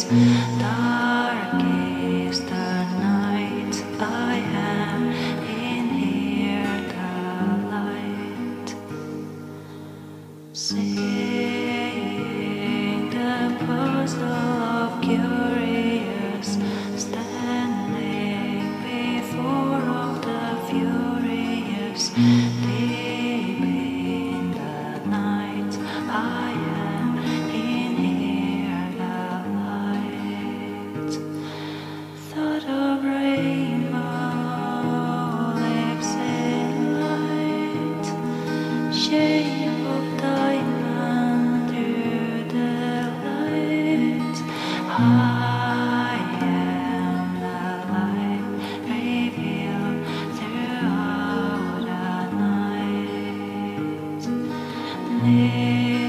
Dark is the night, I am in here the light, seeing the puzzle of curious, standing before of the furious. Deep in the night, I am in here the light. Thought of rainbow lips in light, shape of diamond through the light. I am the light revealed throughout the night.